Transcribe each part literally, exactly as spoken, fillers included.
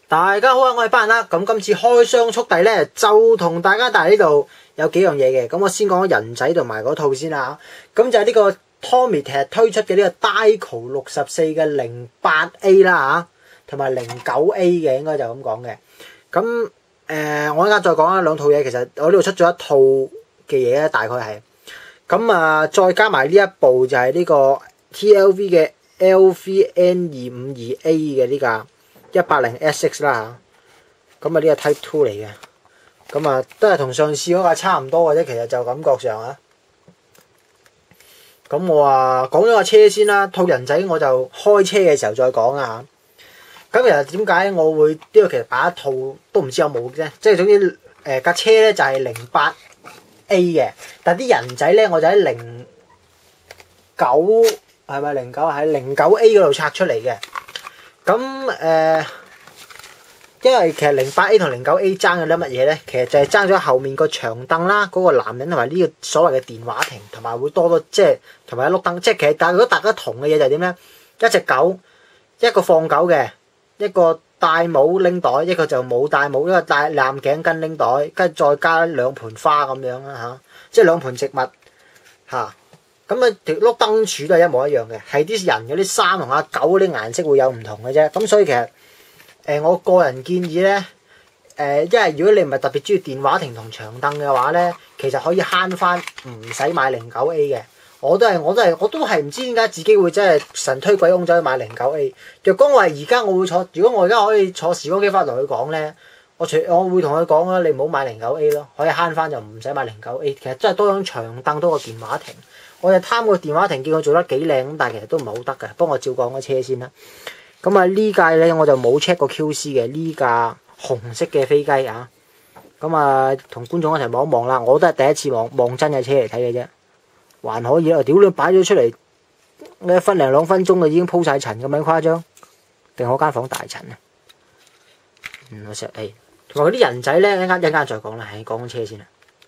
大家好啊，我係班人啦。咁今次開箱速遞咧，就同大家帶呢度有幾樣嘢嘅。咁我先講人仔同埋嗰套先啦。咁就係呢個 Tomy 推出嘅呢個 Dico 六十四嘅零八 A 啦嚇，同埋零九 A 嘅應該就咁講嘅。咁誒、呃，我依家再講啦，兩套嘢其實我呢度出咗一套嘅嘢咧，大概係咁啊，再加埋呢一部就係呢個 T L V 嘅 L V N 二五二 A 嘅呢架。一百零 S X 啦嚇，咁啊呢個 Type Two 嚟嘅，咁啊都係同上次嗰架差唔多嘅啫，其實就感覺上啊。咁我啊講咗架車先啦，套人仔我就開車嘅時候再講啊嚇。咁其實點解我會呢個其實擺一套都唔知有冇啫，即係總之誒架車咧就係零八 A 嘅，但啲人仔咧我就喺零九係咪零九喺零九 A 嗰度拆出嚟嘅。咁誒、呃，因為其實零八 A 同零九 A 爭嘅啲乜嘢咧？其實就係爭咗後面個長凳啦，嗰、那個男人同埋呢個所謂嘅電話亭，同埋會多多即係同埋一碌燈。即係其實但係如果大家同嘅嘢就係點咧？一隻狗，一個放狗嘅，一個戴帽拎袋，一個就冇戴帽，一個戴藍頸巾拎袋，跟住再加兩盆花咁樣啦嚇，即係兩盆植物嚇。咁啊條碌燈柱都係一模一樣嘅，係啲人嗰啲衫同阿狗嗰啲顏色會有唔同嘅啫。咁所以其實誒、呃，我個人建議咧，誒、呃，因為如果你唔係特別中意電話亭同長凳嘅話咧，其實可以慳翻，唔使買零九 A 嘅。我都係，我都係，我都係唔知點解自己會真係神推鬼拱走去買零九 A。若果我係而家我會坐，如果我而家可以坐時光機翻嚟同佢講咧，我除我會同佢講啦，你唔好買零九 A 咯，可以慳翻就唔使買零九 A。其實真係多張長凳多過電話亭。我就貪個電話亭，見佢做得幾靚咁，但係其實都唔係好得嘅。不過我照講個車先啦。咁啊呢架咧我就冇 check 過 Q C 嘅，呢架紅色嘅飛機啊。咁啊同觀眾一齊望一望啦，我都係第一次望望真嘅車嚟睇嘅啫，還可以啊。屌你擺咗出嚟，一分零兩分鐘啊已經鋪晒塵咁樣誇張，定我間房大塵啊？嗯，我實誒，同埋嗰啲人仔咧，一陣間一陣間再講啦，係講緊車先啦。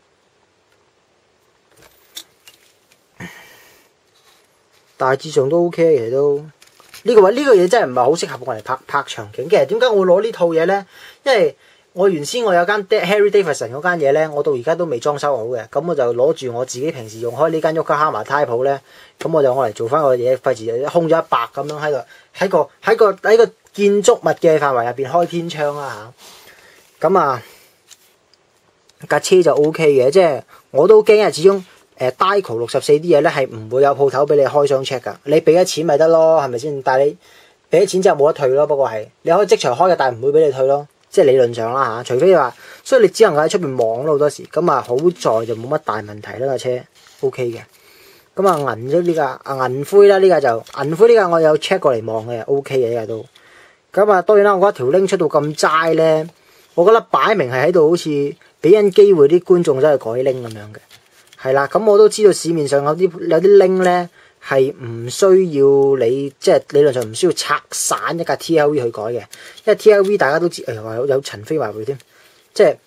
大致上都 OK，其實都呢、這個話呢、這個嘢真係唔係好適合我嚟拍拍場景。其實點解我會攞呢套嘢咧？因為我原先我有間 Harley Davidson 嗰間嘢咧，我到而家都未裝修好嘅。咁我就攞住我自己平時用開呢間 Yokohama 胎鋪咧，咁我就我嚟做翻個嘢，費事空咗一白咁樣喺度喺個喺個喺個建築物嘅範圍入邊開天窗啦嚇。咁啊架車就 OK 嘅，即係我都驚啊，始終。誒 Dico 六十四啲嘢咧係唔會有鋪頭俾你開箱 check 㗎，你俾咗錢咪得咯，係咪先？但係你俾咗錢之後冇得退咯，不過係你可以即場開嘅，但係唔會俾你退咯，即係理論上啦嚇。除非話，所以你只能夠喺出邊望咯好多時。咁啊好在就冇乜大問題啦架車 OK 嘅。咁啊銀咗呢架啊銀灰啦，呢架就銀灰呢架我有 check 過嚟望嘅 OK 嘅呢架都。咁啊當然啦，我覺得條拎出到咁齋咧，我覺得擺明係喺度好似俾緊機會啲觀眾走去改拎咁樣嘅。係啦，咁我都知道市面上有啲有啲拎咧係唔需要你，即係理論上唔需要拆散一架 T L V 去改嘅，因為 T L V 大家都知，誒、哎、有有塵飛埋佢添，即係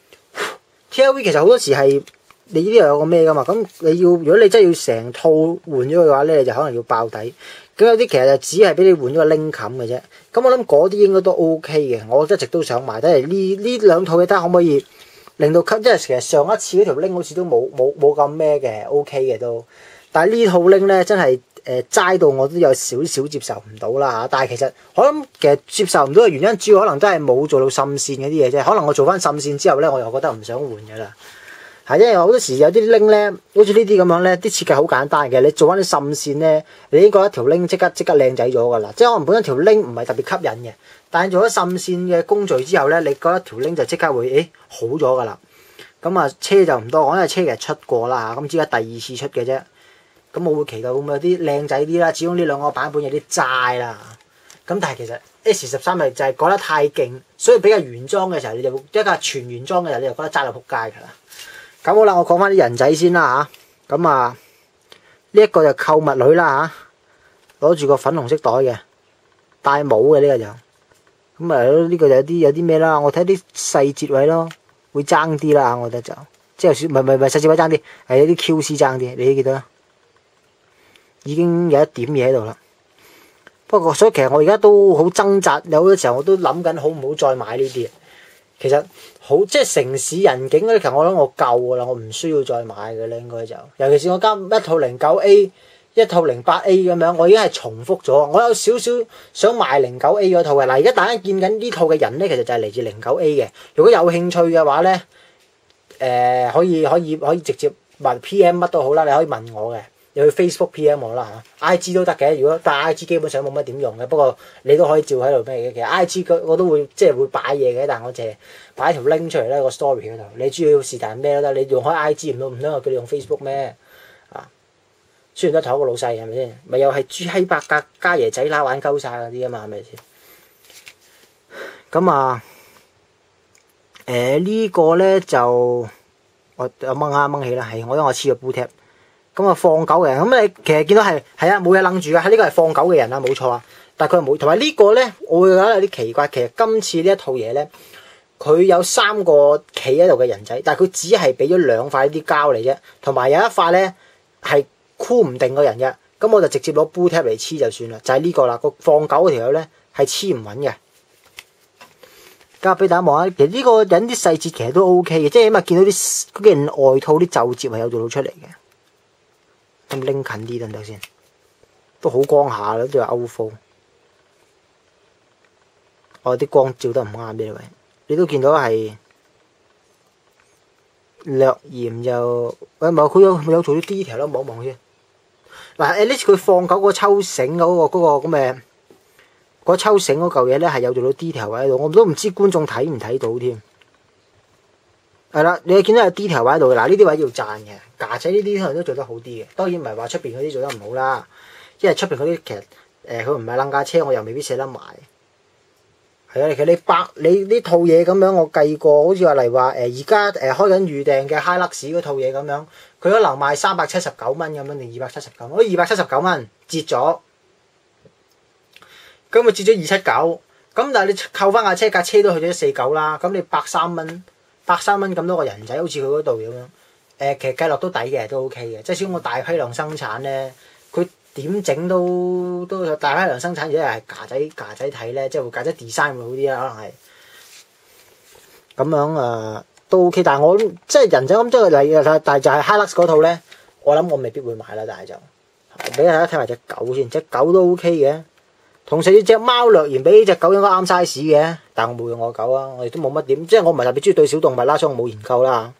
T L V 其實好多時係你呢啲又有個咩噶嘛，咁你要如果你真係要成套換咗佢嘅話咧，你就可能要爆底，咁有啲其實就只係俾你換咗個拎冚嘅啫，咁我諗嗰啲應該都 OK 嘅，我一直都想買，但係呢呢兩套嘢睇下可唔可以？令到吸，即係其實上一次嗰條拎好似都冇冇冇咁咩嘅 ，OK 嘅都。但係呢套拎咧真係誒齋到我都有少少接受唔到啦嚇。但係其實我諗其實接受唔到嘅原因，主要可能都係冇做到滲線嗰啲嘢啫。可能我做翻滲線之後咧，我又覺得唔想換㗎啦。係因為好多時有啲拎咧，好似呢啲咁樣咧，啲設計好簡單嘅。你做翻啲滲線咧，你已經覺得條拎即刻即刻靚仔咗㗎啦。即係可能本身條拎唔係特別吸引嘅。但係做咗滲線嘅工序之後咧，你覺得條拎就即刻會誒好咗㗎啦。咁啊車就唔多講，因為車其實出過啦，咁只係第二次出嘅啫。咁我會期待會唔會有啲靚仔啲啦？始終呢兩個版本有啲齋啦。咁但係其實 S 十三咪就係講得太勁，所以比較原裝嘅時候你就一架全原裝嘅時候你就覺得齋到撲街㗎啦。咁好啦，我講翻啲人仔先啦嚇。咁啊呢一個就購物女啦嚇，攞住個粉紅色袋嘅，戴帽嘅呢個就。咁啊，呢個就有啲有啲咩啦？我睇啲細節位咯，會爭啲啦。我覺得就即係有少唔係唔係唔係細節位爭啲，係有啲 Q C 爭啲。你記得啦，已經有一點嘢喺度啦。 不過所以其實我而家都好掙扎，有好多時候我都諗緊好唔好再買呢啲。其實好即係城市人景嗰啲，其實我諗我夠噶啦，我唔需要再買嘅咧，應該就尤其是我間一套零九 A。一套零八 A 咁樣，我已經係重複咗。我有少少想買零九 A 嗰套嘅。嗱，而家大家見緊呢套嘅人咧，其實就係嚟自零九 A 嘅。如果有興趣嘅話咧，誒、呃、可以可以可以直接問 P M 乜都好啦，你可以問我嘅，你去 Facebook P M 我啦嚇 ，I G 都得嘅。如果但係 I G 基本上冇乜點用嘅，不過你都可以照喺度咩嘅。其實 I G 我都會即係會擺嘢嘅，但係我淨係擺條 link 出嚟咧個 story 嗰度。你主要是但咩都得，你用開 I G 唔通唔通我叫你用 Facebook 咩？雖然都係同一個老細係咪先？咪又係豬閪八格家爺仔啦，玩鳩晒嗰啲啊嘛，係咪先？咁啊，誒、呃這個、呢個咧就我掹下掹起啦，係我因為我黐咗 boot tab。咁啊放狗嘅人，咁你其實見到係係啊冇嘢楞住嘅，喺呢個係放狗嘅人啊，冇錯啊。但係佢冇同埋呢個咧，我會覺得有啲奇怪。其實今次呢一套嘢咧，佢有三個企喺度嘅人仔，但係佢只係俾咗兩塊啲膠嚟啫，同埋有一塊咧係箍唔定個人嘅，咁我就直接攞 boot tab 嚟黐就算啦，就係、是、呢個啦。個放狗嗰條友咧係黐唔穩嘅。交俾大家望下，其實呢個人啲細節其實都 O K 嘅，即係起碼見到啲嗰件外套啲皺摺係有做到出嚟嘅。咁拎近啲得唔得先？都好光下啦，都有歐風。我啲光照得唔啱呢位，你都見到係略嫌就喂唔係佢有有做啲 detail 啦，望一望先。嗱 at least 佢放狗個抽繩嗰、嗰個嗰、嗰個咁嘅嗰抽繩嗰嚿嘢咧係有做到 detail 喺度，我都唔知觀眾睇唔睇到添。係啦，你見到有 detail 喺度嘅，嗱呢啲位要讚嘅，架仔呢啲可能都做得好啲嘅。當然唔係話出邊嗰啲做得唔好啦，因為出邊嗰啲其實誒佢唔係掕架車，我又未必捨得買。係啊，其實你百你呢套嘢咁樣，我計過，好似話嚟話誒而家誒開緊預訂嘅 Hilux 嗰套嘢咁樣，佢可能賣三百七十九蚊咁樣定二百七十九蚊？我二百七十九蚊折咗，咁咪折咗二七九。咁但係你扣翻架車，架車都去咗一四九啦。咁你百三蚊，百三蚊咁多個人仔，好似佢嗰度咁樣。誒、呃，其實計落都抵嘅，都 OK 嘅。即係少我大批量生產咧，佢。點整都都有大批量生產，而家係架仔架仔睇咧，即係會架仔 design 會好啲啦，可能係咁樣啊，都 OK。但係我即係人仔咁，即係嚟，但係就係 Hilux 嗰套咧，我諗我未必會買啦。但係就俾大家睇埋隻狗先，隻狗都 OK 嘅。同時呢隻貓略嫌比呢隻狗應該啱 size 嘅，但我冇用我狗啊，我亦都冇乜點，即係我唔係特別中意對小動物啦，所以我冇研究啦。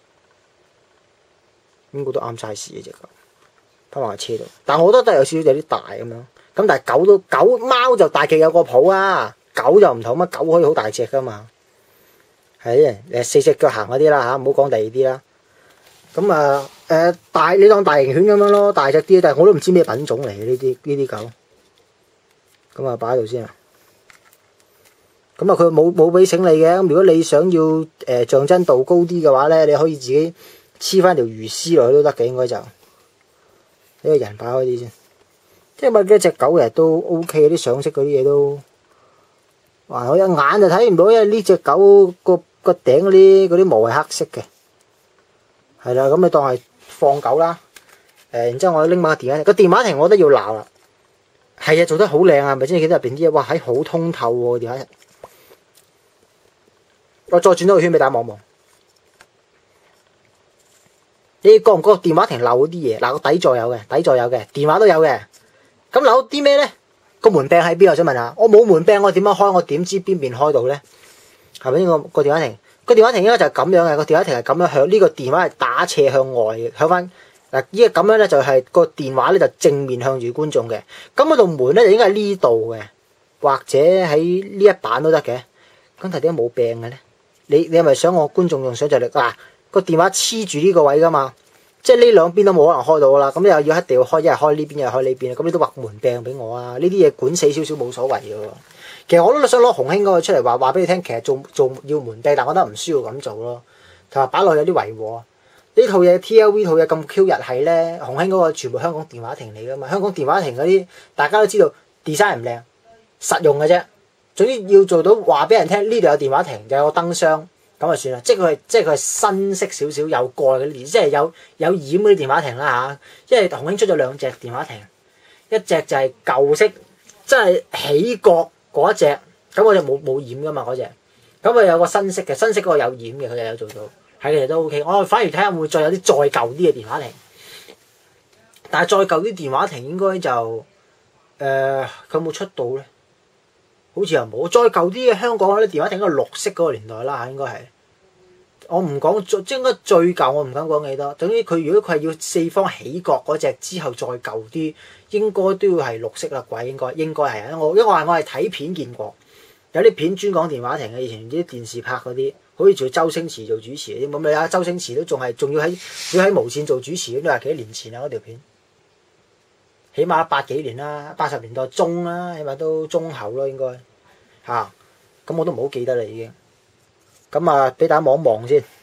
應該都啱 size 嘅隻狗。翻埋車度，但係我覺得都有少少有啲大咁樣。咁但係狗都狗貓就大極有個譜啊，狗就唔同乜，狗可以好大隻噶嘛。係誒四隻腳行嗰啲啦嚇，唔好講第二啲啦。咁啊誒大你當大型犬咁樣咯，大隻啲，但係我都唔知咩品種嚟嘅呢啲呢啲狗。咁啊擺喺度先啊。咁啊佢冇冇俾繩你嘅，咁如果你想要誒、呃、象真度高啲嘅話咧，你可以自己黐翻條魚絲落去都得嘅，應該就。呢個人擺開啲先，即係咪嗰隻狗其實都 O K，啲上色嗰啲嘢都，哇！我一眼就睇唔到，因為呢隻狗個個頂嗰啲嗰啲毛係黑色嘅，係啦，咁你當係放狗啦。誒，然之後我拎埋個電話亭，個電話亭我覺得要鬧啦，係啊，做得好靚啊，係咪先？見到入邊啲嘢，哇，係好通透喎電話亭。我再轉多個圈俾大家望望。你覺唔覺電話亭漏啲嘢？嗱，個底座有嘅，底座有嘅，電話都有嘅。咁漏啲咩咧？個門柄喺邊？我想問下，我冇門柄，我點樣開？我點知邊邊開到咧？係咪呢個個電話亭？個電話亭應該就係咁樣嘅。個電話亭係咁樣向呢個電話係打斜向外嘅，向翻嗱依個咁樣咧就係個電話咧就正面向住觀眾嘅。咁嗰道門咧就應該喺呢度嘅，或者喺呢一板都得嘅。咁但係點解冇柄嘅咧？你你係咪想我觀眾用想像力嗱？個電話黐住呢個位噶嘛，即係呢兩邊都冇可能開到噶啦，咁你又要一定要開，一係開呢邊，一係開呢邊，咁你都畫門柄俾我啊！呢啲嘢管死少少冇所謂嘅喎。其實我都想攞紅興嗰個出嚟話話俾你聽，其實做做要門柄，但我覺得唔需要咁做咯。同埋擺落去有啲違和。呢套嘢 T L V 套嘢咁 Q 日係咧，紅興嗰個全部香港電話亭嚟噶嘛，香港電話亭嗰啲大家都知道 design 唔靚，實用嘅啫。總之要做到話俾人聽，呢度有電話亭，就有個燈箱。咁就算啦，即係佢係即係佢係新式少少有蓋嗰啲，即係有有掩嗰啲電話亭啦嚇。因為紅興出咗兩隻電話亭，一隻就係舊式，即真係起角嗰一隻，咁我就冇冇染噶嘛嗰隻，咁啊有個新式嘅，新式嗰個有染嘅，佢又有做到，係其實都 OK。我反而睇下會唔會再有啲再舊啲嘅電話亭，但係再舊啲電話亭應該就誒佢有冇出到咧？好似又冇。再舊啲嘅香港嗰啲電話亭應該綠色嗰個年代啦嚇，應該係。我唔講最，即係應該最舊，我唔敢講幾多。總之佢如果佢係要四方起角嗰隻之後再舊啲，應該都要係綠色啦，鬼應該應該係啊！我因為我係我係睇片見過，有啲片專講電話亭嘅，以前啲電視拍嗰啲，好似仲要周星馳做主持啲，咁咪啊周星馳都仲係仲要喺要喺無線做主持，你話幾多年前啊嗰條片？起碼八幾年啦，八十年代中啦，起碼都中後咯應該嚇。咁、啊、我都唔好記得啦已經。咁啊，俾大家望一望先。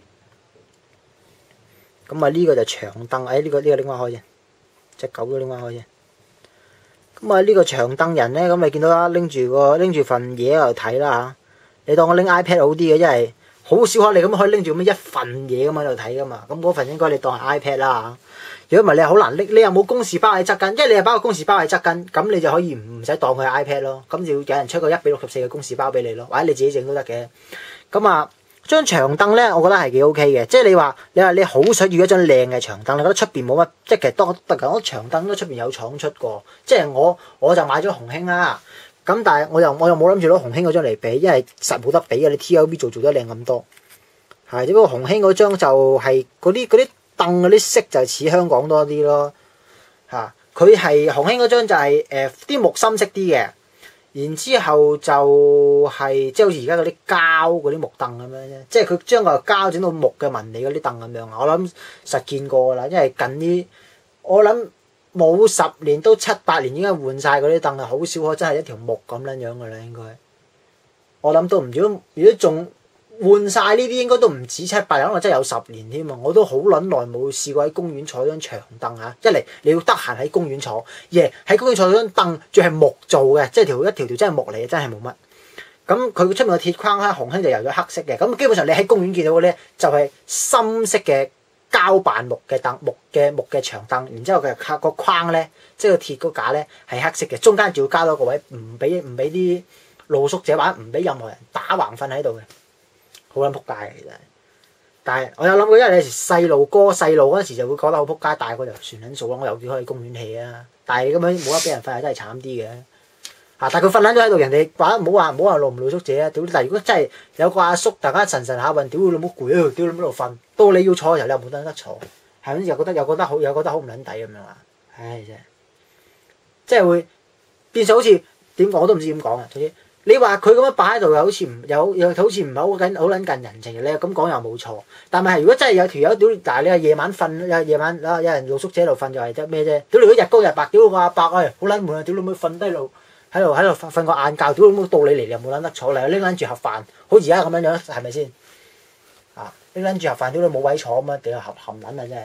咁啊，呢個就長凳，哎，呢、這個呢、這個拎翻開先，隻狗都拎翻開先。咁啊，呢個長凳人咧，咁你見到啦，拎住個拎住份嘢喺度睇啦嚇。你當我拎 iPad 好啲嘅，因為好少可你咁可以拎住咁一份嘢咁喺度睇噶嘛。咁嗰份應該你當係 iPad 啦嚇。如果唔係你好難拎，你又冇公事包喺側跟，因為你又包個公事包喺側跟，咁你就可以唔使當佢係 iPad 咯。咁就要有人出個一比六十四嘅公事包俾你咯，或者你自己整都得嘅。咁啊，張長凳咧，我覺得係幾 OK 嘅。即係你話，你話你好想要一張靚嘅長凳，你覺得出邊冇乜，即係其實多得㗎。我長凳都出邊有廠出過，即係我我就買咗紅興啦。咁但係我又我又冇諗住攞紅興嗰張嚟比，因為實冇得比嘅。你 T L B 做做得靚咁多，係只不過紅興嗰張就係嗰啲嗰啲凳嗰啲色就似香港多啲咯。嚇，佢係紅興嗰張就係誒啲木深色啲嘅。然之後就係、是、即係好似而家嗰啲膠嗰啲木凳咁樣啫，即係佢將個膠整到木嘅紋理嗰啲凳咁樣啊！我諗實見過啦，因為近啲我諗冇十年都七八年應該換晒嗰啲凳啊，好少可真係一條木咁樣樣噶啦，應該我諗都唔如果如果仲換晒呢啲，應該都唔止七八年，可能真係有十年添啊！我都好撚耐冇試過喺公園坐張長凳嚇，一嚟你要得閒喺公園坐，二嚟喺公園坐張凳，仲係木做嘅，即係條一條條真係木嚟嘅，真係冇乜。咁佢出面個鐵框咧，紅興就油咗黑色嘅。咁基本上你喺公園見到嘅咧，就係深色嘅膠扮木嘅凳，木嘅木嘅長凳。然之後佢個框咧，即係個鐵嗰架咧係黑色嘅，中間仲要加多個位，唔俾唔俾啲露宿者或者唔俾任何人打橫瞓喺度嘅。好撚撲街嘅其實，但係我有諗過，因為有時細路哥細路嗰陣時就會覺得好撲街，大個就算撚數啦。我又叫可以公園氣啊，但係咁樣冇得俾人瞓係真係慘啲嘅嚇。但係佢瞓撚咗喺度，人哋話唔好話唔好話露唔露宿者啊！屌！但係如果真係有個阿叔，大家神神下運，屌你老母攰喺度，屌你喺度瞓，到你要坐嘅時候你又冇得得坐，係咪又覺得又覺得好又覺得好唔撚抵咁樣啊？唉真係，即係會變相好似點講我都唔知點講啊！總之。你話佢咁樣擺喺度，又好似唔有又好似唔係好緊好撚近人情嘅。你咁講又冇錯，但係如果真係有條友屌，但係你話夜晚瞓，有夜晚啊有人露宿者喺度瞓就係得咩啫？屌你如果日光日白，屌個阿伯哎好撚悶啊！屌你妹瞓低度喺度喺度瞓瞓個晏覺，屌你妹到你嚟你又冇撚得坐嚟，拎撚住盒飯，好似而家咁樣樣係咪先？啊拎撚住盒飯，屌你冇位坐咁啊！屌含含撚啊真係。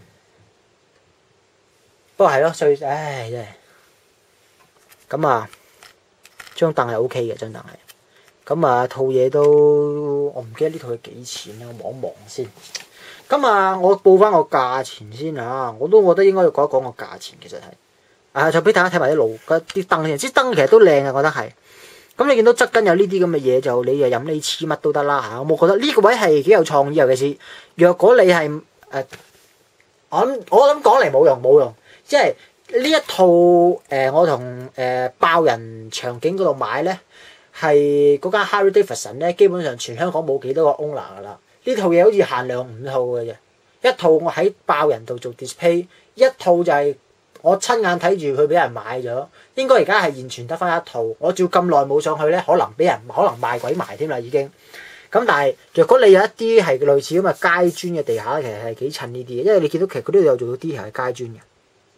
不過係咯，所以唉真係咁啊。張凳係 O K 嘅，張凳係咁啊，套嘢都我唔記得呢套嘢幾錢啦，我望一望先。咁啊，我報翻個價錢先啊，我都覺得應該要講一講個價錢，其實係啊，就俾大家睇埋啲路啲燈先，啲燈其實都靚啊，我覺得係。咁你見到側跟有呢啲咁嘅嘢，就你又任你黐乜都得啦嚇。我覺得呢個位係幾有創意，尤其是若果你係誒、呃，我諗我諗講嚟冇用冇用，即係。呢一套誒、呃，我同誒、呃、爆人場景嗰度買咧，係嗰間 Harley Davidson 咧，基本上全香港冇幾多個 owner 噶啦。呢套嘢好似限量五套嘅啫，一套我喺爆人度做 display， 一套就係我親眼睇住佢俾人買咗。應該而家係現存得翻一套，我照咁耐冇上去咧，可能俾人可能賣鬼埋添啦已經。咁但係若果你有一啲係類似咁嘅階磚嘅地下，其實係幾襯呢啲嘅，因為你見到其實佢都有做到 detail 嘅階磚嘅。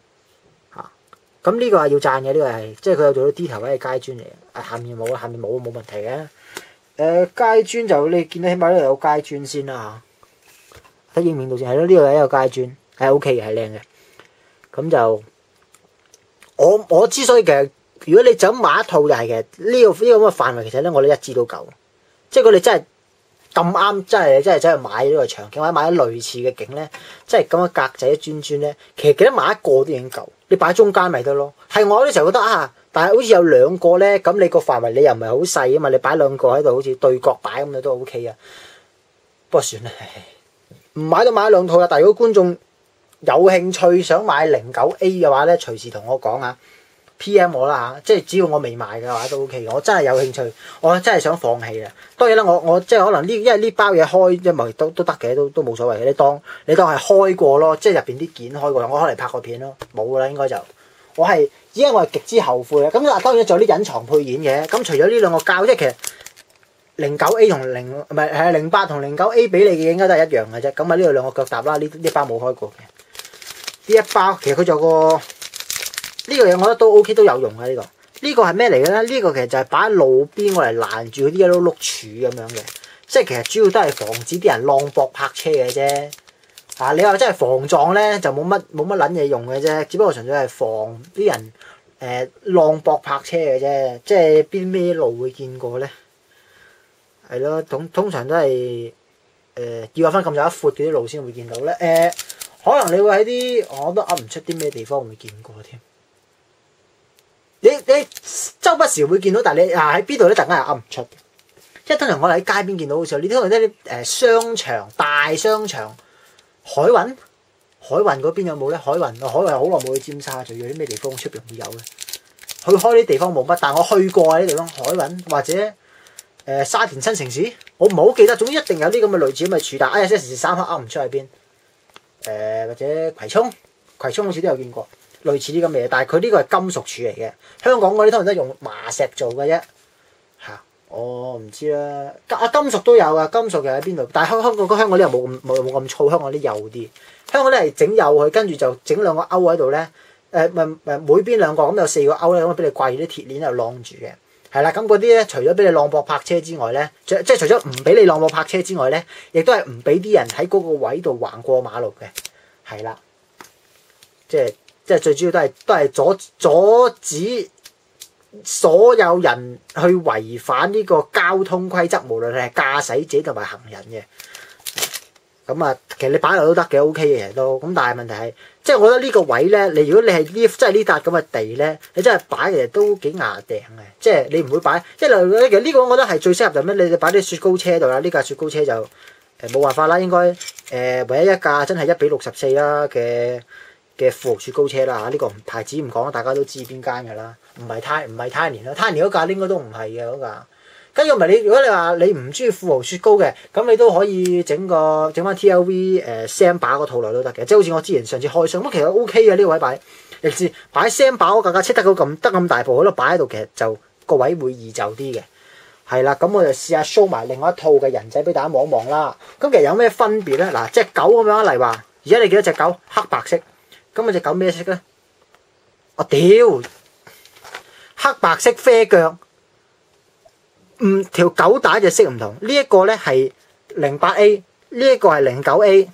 咁呢個係要讚嘅，呢、這個係即係佢有做到 detail 位嘅階磚嚟嘅。下面冇，下面冇冇問題嘅。誒、呃、階磚就你見到起碼呢度有階磚先啦嚇。喺影面度先係咯，呢度有一個階磚係 O K 嘅，係靚嘅。咁就我我之所以其實如果你就咁買一套就係嘅呢個呢、這個咁嘅範圍，其實咧我哋一支都夠。即係佢哋真係咁啱，真係真係真係買呢個場景或者買咗類似嘅景咧，即係咁嘅格仔磚磚咧，其實記得買一個都已經夠。你擺中間咪得咯，係我嗰啲時候覺得啊， 但係好似有兩個咧，咁你個範圍你又唔係好細啊嘛，你擺兩個喺度好似對角擺咁樣都 O K 啊。不過算啦，唔買都買兩套啦。但係如果觀眾有興趣想買零九 A 嘅話咧，隨時同我講啊 ，P M 我啦嚇，即係只要我未買嘅話都 O K。我真係有興趣，我真係想放棄啦。當然啦，我我即係可能呢，因為呢包嘢開，因為都都得嘅，都都冇所謂嘅。你當你當係開過咯，即係入邊啲件開過，我可能拍個片咯，冇啦應該就。我係依家我係極之後悔嘅。咁嗱，當然仲有啲隱藏配件嘅。咁除咗呢兩個膠，即係其實零九 A 同零唔係係零八同零九 A 俾你嘅應該都係一樣嘅啫。咁啊呢度兩個腳踏啦，呢呢包冇開過嘅。呢一包其實佢仲有個呢個嘢，我覺得都 O K 都有用嘅呢個。呢個係咩嚟嘅咧？呢個其實就係擺喺路邊我嚟攔住嗰啲一碌碌柱咁樣嘅。即係其實主要都係防止啲人浪博泊車嘅啫。啊！你話真係防撞咧，就冇乜冇乜撚嘢用嘅啫，只不過純粹係防啲人誒浪博泊車嘅啫。即係邊咩路會見過咧？係咯，通通常都係誒、呃、要有翻咁有一闊嘅啲路先會見到咧。誒、呃，可能你會喺啲我都噏唔出啲咩地方會見過添。你你周不時會見到，但係你啊喺邊度咧？突然間又噏唔出。即係通常我哋喺街邊見到嘅時候，你通常啲誒商場大商場。海運，海運嗰邊有冇咧？海運，海運好耐冇去尖沙咀，有啲咩地方出邊會有咧？去開啲地方冇乜，但係我去過啊啲地方，海運或者誒、呃、沙田新城市，我唔係好記得，總之一定有啲咁嘅類似咁嘅柱，但哎呀，一時三刻噏唔出喺邊。誒、呃、或者葵涌，葵涌好似都有見過類似啲咁嘅嘢，但係佢呢個係金屬柱嚟嘅，香港嗰啲通常都係用麻石做嘅啫。嚇！我唔知啦，啊金屬都有啊，金屬又喺邊度？但係香香港香港啲又冇咁冇冇咁粗，香港啲幼啲。香港啲係整幼佢，跟住就整兩個勾喺度咧。誒咪咪每邊兩個咁有四個勾咧，咁俾你掛住啲鐵鏈又晾住嘅。係啦，咁嗰啲咧除咗俾你浪博泊車之外咧，即即係除咗唔俾你浪博泊車之外咧，亦都係唔俾啲人喺嗰個位度橫過馬路嘅。係啦，即係即係最主要都係都係阻阻止所有人去違反呢個交通規則，無論係駕駛者同埋行人嘅。咁啊，其實你擺落都得嘅 ，O K 嘅，其實都。咁但係問題係，即係我覺得呢個位咧，你如果你係呢，即係呢笪咁嘅地咧，你真係擺其實都幾牙頂嘅。即係你唔會擺，即係例如其實呢個我覺得係最適合就咩？你哋擺啲雪糕車度啦，呢架雪糕車就誒冇辦法啦，應該誒、呃、唯一一架真係一比六十四啦嘅嘅富豪雪糕車啦嚇。呢個牌子唔講，大家都知邊間㗎啦。唔係泰唔係泰年啦，泰年嗰架應該都唔係嘅嗰架。跟住唔係你，如果你話你唔中意富豪雪糕嘅，咁你都可以整個整翻 T L V 誒 Sam 把嗰套來都得嘅，即係好似我之前上次開箱咁，其實 O K 嘅呢個位擺，亦是擺 Sam 把嗰架架車得到咁得咁大部喺度擺喺度，其實就個位會易就啲嘅。係啦，咁我就試下 show 埋另外一套嘅人仔俾大家望一望啦。咁其實有咩分別咧？嗱，隻狗咁樣嚟話，而家你見到隻狗黑白色，咁啊隻狗咩色咧？我屌，黑白色啡腳。唔條狗帶隻色唔同，呢、這、一個咧係零八 A， 呢一個係零九 A。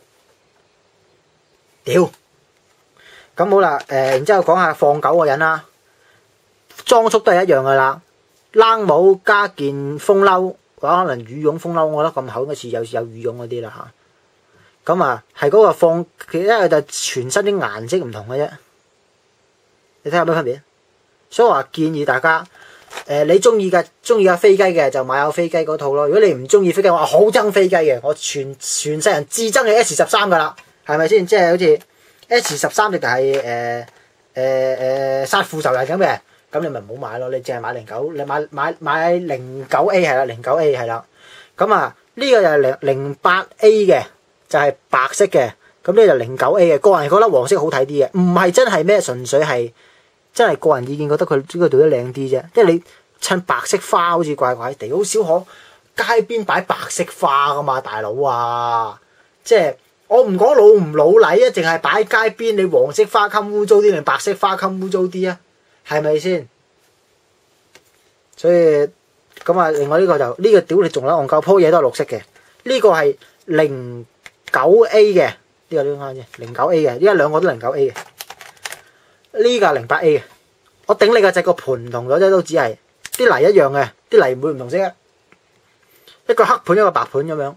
屌，咁好啦，誒、呃，然之後講下放狗嗰人啦，裝束都係一樣噶啦，冷帽加件風褸，或者可能羽絨風褸，我覺得咁厚嗰次有有羽絨嗰啲啦嚇。咁啊，係嗰個放，其實因為就全身啲顏色唔同嘅啫，你睇下有咩分別？所以我話建議大家。誒、呃，你中意嘅中意架飛機嘅就買有飛機嗰套咯。如果你唔中意飛機，我好憎飛機嘅，我全全世人至憎嘅 S 十三噶啦，係咪先？即係好似 S 十三，直頭係誒誒誒殺父仇人咁嘅，咁你咪唔好買咯。你淨係買零九，你買買買零九 A 係啦，零九 A 係啦。咁啊，呢、這個就係零零八 A 嘅，就係、是、白色嘅。咁呢就零九 A 嘅，個人覺得黃色好睇啲嘅，唔係真係咩，純粹係。真係個人意見，覺得佢呢個做得靚啲啫。因為你襯白色花好似怪怪地，好少可街邊擺白色花噶嘛，大佬啊！即係我唔講老唔老禮啊，淨係擺街邊，你黃色花襟污糟啲定白色花襟污糟啲啊？係咪先？所以咁啊，另外呢個就呢、呢個屌你仲有戇鳩鋪嘢都係綠色嘅。呢、呢個係零九 A 嘅，呢、呢個呢啱啫，零九 A 嘅，依家兩個都零九 A 嘅。呢個係零八 A 嘅，我頂你個隻個盤唔同咗啫，都只係啲泥一樣嘅，啲泥唔會唔同色嘅，一個黑盤一個白盤咁樣。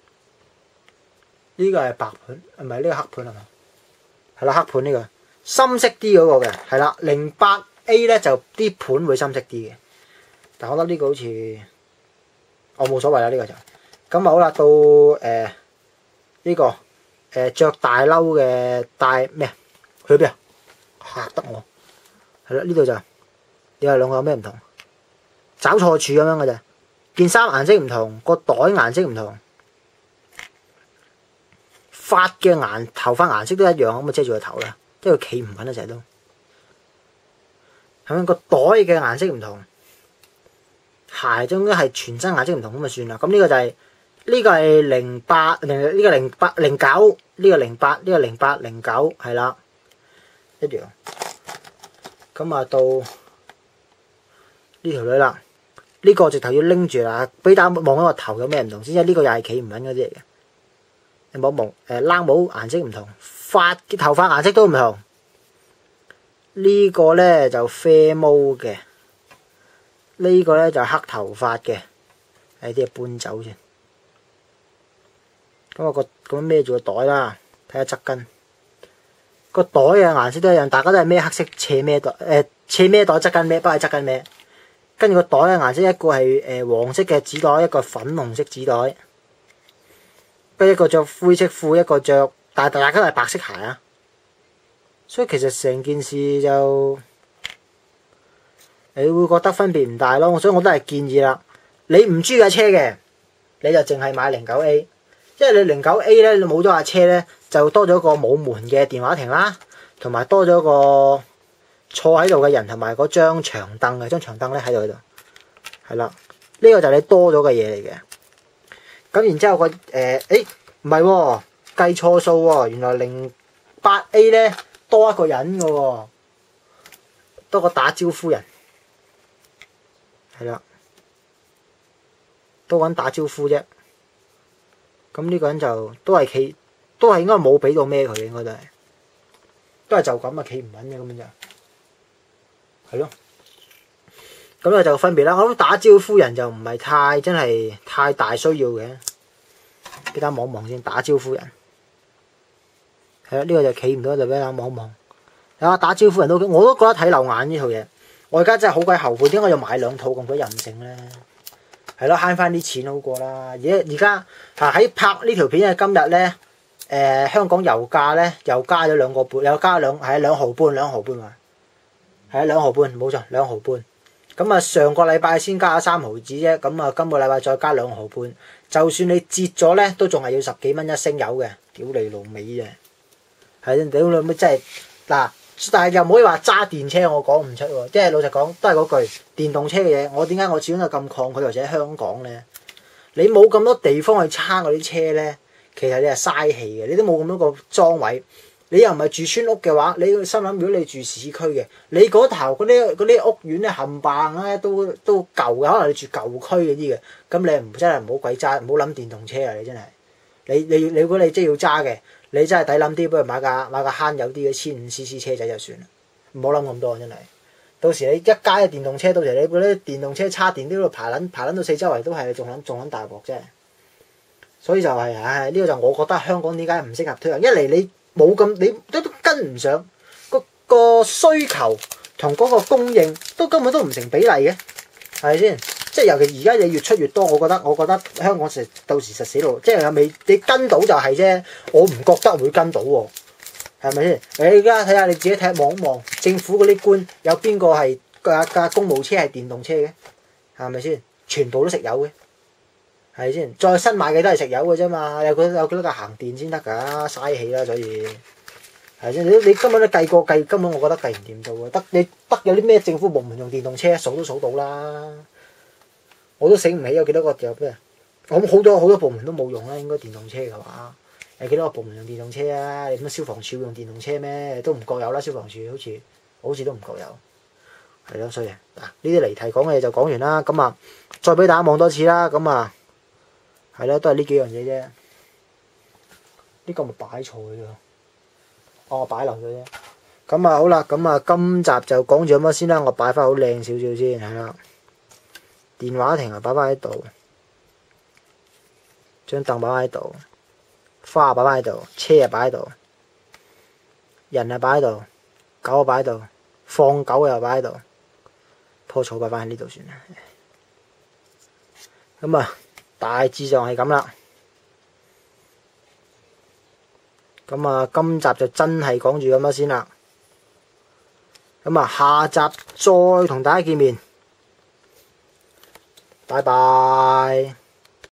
呢個係白盤，係咪呢個黑盤係嘛？係啦，黑盤呢個深色啲嗰個嘅，係啦，零八 A 咧就啲盤會深色啲嘅，但我覺得呢個好似我冇所謂啦，呢、這個就咁啊好啦，到誒呢、呃這個誒著、呃、大褸嘅大咩啊？去邊啊？嚇得我係啦，呢度就你話兩個有咩唔同？找錯處咁樣嘅啫，件衫顏色唔同，個袋顏色唔同，髮嘅顏頭髮顏色都一樣，咁啊遮住個頭啦，即係佢企唔穩啊成日都。係咪個袋嘅顏色唔同？鞋總之係全身顏色唔同咁就算啦。咁呢個就係、是、呢、這個係零八零呢個零八零九呢個零八呢個零八零九係啦一樣。咁啊到呢條女啦，呢、這個直頭要拎住啦，俾大家望下個頭有咩唔同先。因為呢個又係企唔穩嗰啲嚟嘅。你冇望誒冷帽顏色唔同，髮嘅頭髮顏色都唔同。呢個咧就啡毛嘅，呢個咧就黑頭髮嘅，誒啲嘢搬走先。咁我個咁孭住個袋啦，睇下側跟個袋嘅顏色都一樣，大家都係孭黑色斜孭袋，誒斜孭袋側跟孭，不係側跟孭。跟住個袋嘅顏色，一個係誒黃色嘅紙袋，一個粉紅色紙袋，跟住一個着灰色褲，一個着，但係大家都係白色鞋啊。所以其實成件事就你會覺得分別唔大咯，所以我都係建議啦。你唔中意架車嘅，你就淨係買零九 A， 因為你零九 A 咧，你冇咗架車咧，就多咗個冇門嘅電話亭啦，同埋多咗個坐喺度嘅人，同埋嗰張長凳嘅張長凳咧喺度喺度，係啦，呢個就係你多咗嘅嘢嚟嘅。咁然之後個誒，誒唔係喎，計錯數喎，原來零八 A 咧。多一個人嘅喎，多個打招呼人，係啦，多個人打招呼啫。咁呢個人就都係企，都係應該冇俾到孭佢，應該都係，都係就咁啊，企唔穩嘅咁樣就，係咯。咁啊就分別啦。我諗打招呼人就唔係太真係太大需要嘅，俾大家望望先，打招呼人。係啦，呢個就企唔到就俾大家望一望。有啊，打招呼人都，我都覺得睇漏眼呢套嘢。我而家真係好鬼後悔，點解要買兩套咁鬼任性咧？係咯，慳翻啲錢好過啦。而家而家啊喺拍呢條片嘅今日咧，誒、呃、香港油價咧又加咗兩個半，又加兩係兩毫半，兩毫半嘛，係啊兩毫半，冇錯兩毫半。咁啊上個禮拜先加咗三毫子啫，咁啊今個禮拜再加兩毫半，就算你折咗咧，都仲係要十幾蚊一升油嘅，屌你老味啫！係屌你老味真係嗱，但係又唔可以話揸電車我講唔出喎，即係老實講都係嗰句電動車嘅嘢，我點解我始終都咁抗拒或者香港咧？你冇咁多地方去叉嗰啲車咧，其實你係嘥氣嘅，你都冇咁多個裝位，你又唔係住村屋嘅話，你心諗如果你住市區嘅，你嗰頭嗰啲嗰啲屋苑咧冚唪唥咧都都舊嘅，可能你住舊區嗰啲嘅，咁你唔真係唔好鬼揸，唔好諗電動車啊！你真係，你你你如果你真係要揸嘅。你真係抵諗啲，不如買架買架慳油啲嘅千五 C C 車仔就算啦，唔好諗咁多真係。到時你一加嘅電動車，到時你嗰啲電動車叉電都喺度排撚排撚到四周圍都係，仲撚仲撚大鑊啫。所以就係、是，唉，呢、這個就我覺得香港點解唔適合推行？一嚟你冇咁，你都都跟唔上個個需求同嗰個供應，都根本都唔成比例嘅，係咪先？即係尤其而家嘢越出越多，我覺得我覺得香港實到時實死路，即係未你跟到就係啫，我唔覺得會跟到喎，係咪先？你而家睇下你自己睇望一望，政府嗰啲官有邊個係架架公務車係電動車嘅？係咪先？全部都食油嘅，係先？再新買嘅都係食油嘅啫嘛，有幾有幾多架行電先得㗎？嘥氣啦，所以係先。你你根本都計過計，根本我覺得計唔掂到嘅。得你得有啲咩政府部門用電動車數都數到啦。我都醒唔起有幾多個有咩？我好多好多部門都冇用啦，應該電動車嘅話，有幾多個部門用電動車啊？你乜消防處用電動車咩？都唔覺有啦，消防處好似好似都唔覺有，係咯。所以嗱，呢啲離題講嘅嘢就講完啦。咁啊，再俾大家望多次啦。咁啊，係咯，都係呢幾樣嘢啫。呢個咪擺錯咗，哦，擺漏咗啫。咁啊好啦，咁啊今集就講住咁多先啦。我擺翻好靚少少先，係啦。電話亭啊，擺翻喺度，張凳擺翻喺度，花啊擺翻喺度，車啊擺喺度，人啊擺喺度，狗啊擺喺度， 放狗又擺喺度，棵草擺翻喺呢度算啦。咁啊，大致上係咁啦。咁啊，今集就真係講住咁多先啦。咁啊，下集再同大家見面。拜拜。